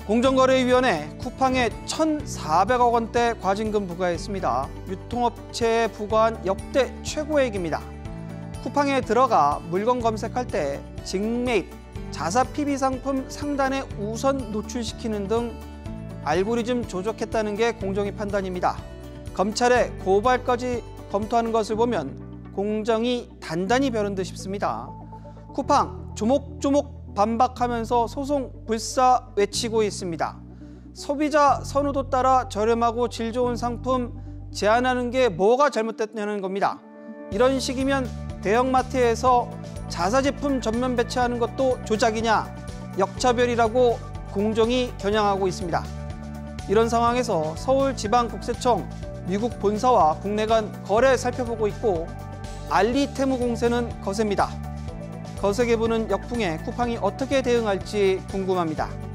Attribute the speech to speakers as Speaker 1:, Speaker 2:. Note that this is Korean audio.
Speaker 1: 공정거래위원회 쿠팡에 1,400억 원대 과징금 부과했습니다. 유통업체에 부과한 역대 최고액입니다. 쿠팡에 들어가 물건 검색할 때 직매입, 자사 PB 상품 상단에 우선 노출시키는 등 알고리즘 조작했다는 게 공정위 판단입니다. 검찰의 고발까지 검토하는 것을 보면 공정이 단단히 벼른 듯 싶습니다. 쿠팡 조목조목 반박하면서 소송 불사 외치고 있습니다. 소비자 선호도 따라 저렴하고 질 좋은 상품 제한하는 게 뭐가 잘못됐냐는 겁니다. 이런 식이면 대형마트에서 자사 제품 전면 배치하는 것도 조작이냐, 역차별이라고 공정이 겨냥하고 있습니다. 이런 상황에서 서울지방국세청 미국 본사와 국내 간 거래 살펴보고 있고 알리테무 공세는 거셉니다. 거세게 부는 역풍에 쿠팡이 어떻게 대응할지 궁금합니다.